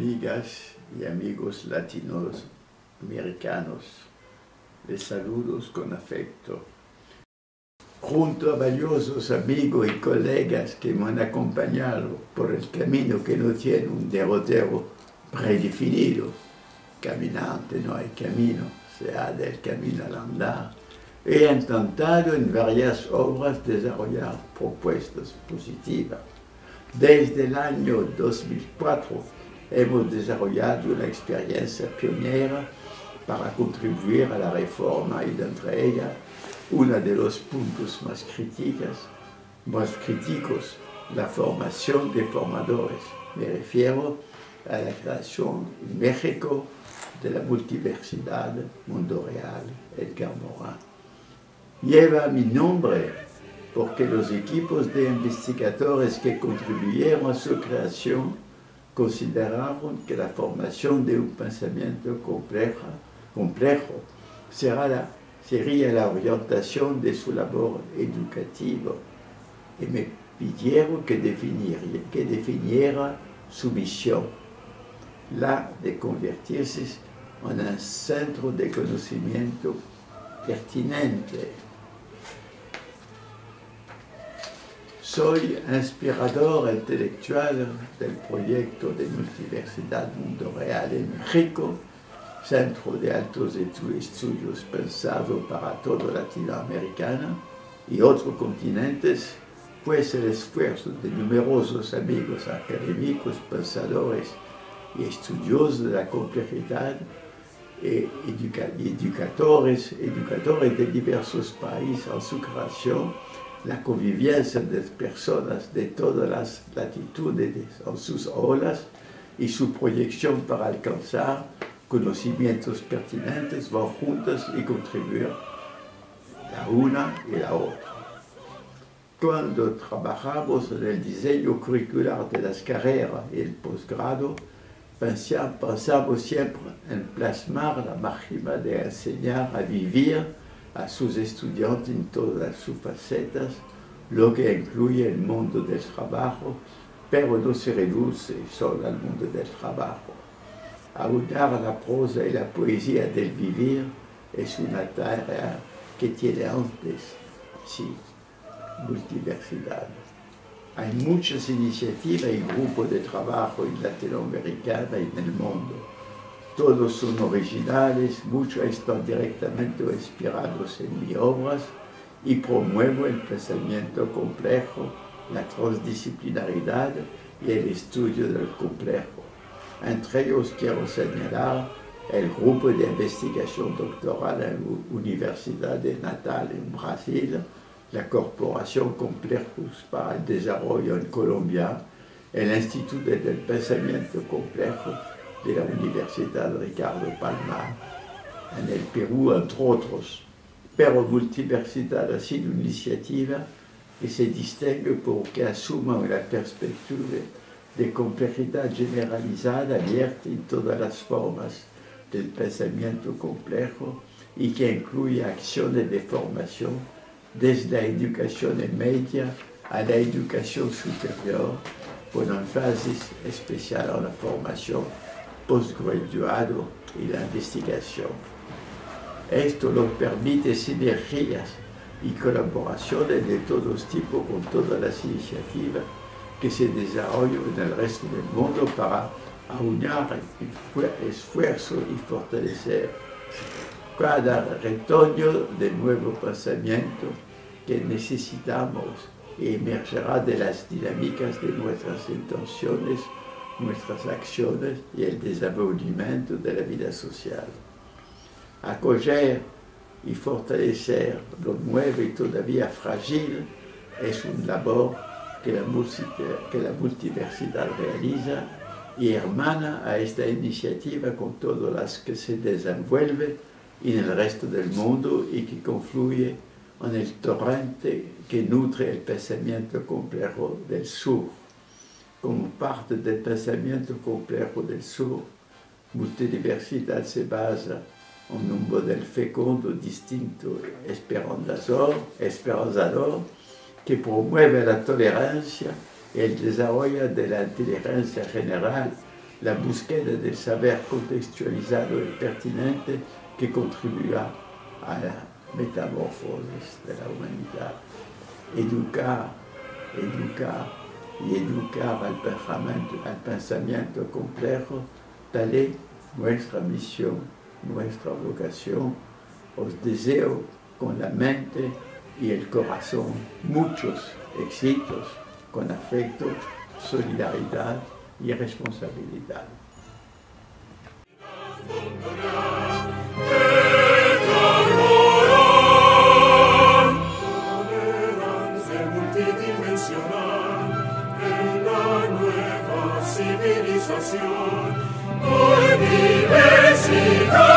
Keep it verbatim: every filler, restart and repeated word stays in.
amigas y amigos latinos americanos, les saludos con afecto. Junto a valiosos amigos y colegas que me han acompañado por el camino que no tiene un derrotero predefinido, caminante no hay camino, se ha del camino al andar, he intentado en varias obras desarrollar propuestas positivas. Desde el año dos mil cuatro hemos desarrollado una experiencia pionera para contribuir a la reforma y de entre ellas uno de los puntos más críticos, más críticos, la formación de formadores. Me refiero a la creación en México de la multiversidad Mundo Real Edgar Morin. Lleva mi nombre porque los equipos de investigadores que contribuyeron a su creación consideraron que la formación de un pensamiento complejo, complejo será la, sería la orientación de su labor educativa y me pidieron que definiera, que definiera su misión, la de convertirse en un centro de conocimiento pertinente. Soy inspirador intelectual del proyecto de Multiversidad Mundo Real en México, centro de altos estudios pensado para toda Latinoamérica y otros continentes, pues el esfuerzo de numerosos amigos académicos, pensadores y estudiosos de la complejidad y educa educadores, educadores de diversos países en su creación, la convivencia de personas de todas las latitudes en sus aulas y su proyección para alcanzar conocimientos pertinentes van juntas y contribuir la una y la otra. Cuando trabajamos en el diseño curricular de las carreras y el posgrado, pensamos siempre en plasmar la máxima de enseñar a vivir a sus estudiantes en todas sus facetas, lo que incluye el mundo del trabajo, pero no se reduce solo al mundo del trabajo. Aunar la prosa y la poesía del vivir es una tarea que tiene antes, sí, multiversidad. Hay muchas iniciativas y grupos de trabajo en Latinoamérica y en el mundo. Todos son originales, muchos están directamente inspirados en mis obras y promuevo el pensamiento complejo, la transdisciplinaridad y el estudio del complejo. Entre ellos quiero señalar el grupo de investigación doctoral en la Universidad de Natal en Brasil, la Corporación Complejos para el Desarrollo en Colombia, el Instituto del Pensamiento Complejo de la Universidad Ricardo Palma en el Perú, entre otros. Pero Multiversidad ha sido una iniciativa que se distingue porque asume una perspectiva de complejidad generalizada abierta en todas las formas del pensamiento complejo y que incluye acciones de formación desde la educación media a la educación superior, con énfasis especial en la formación postgraduado y la investigación. Esto nos permite sinergias y colaboraciones de todos tipos con todas las iniciativas que se desarrollan en el resto del mundo para aunar esfuerzos y fortalecer cada retoño de nuevo pensamiento que necesitamos y emergerá de las dinámicas de nuestras intenciones, nuestras acciones y el desenvolvimiento de la vida social. Acoger y fortalecer lo nuevo y todavía frágil es una labor que la, que la multiversidad realiza y hermana a esta iniciativa con todas las que se desenvuelve en el resto del mundo y que confluye en el torrente que nutre el pensamiento complejo del sur. Como parte del pensamiento complejo del sur, multidiversidad se basa en un modelo fecundo, distinto, esperanzador, esperanzador, que promueve la tolerancia y el desarrollo de la inteligencia general la búsqueda del saber contextualizado y pertinente que contribuirá a la metamorfosis de la humanidad. Educar, educar y educar al pensamiento, al pensamiento complejo, tal es nuestra misión, nuestra vocación. Os deseo con la mente y el corazón muchos éxitos con afecto, solidaridad y responsabilidad. En la nueva civilización, universidad.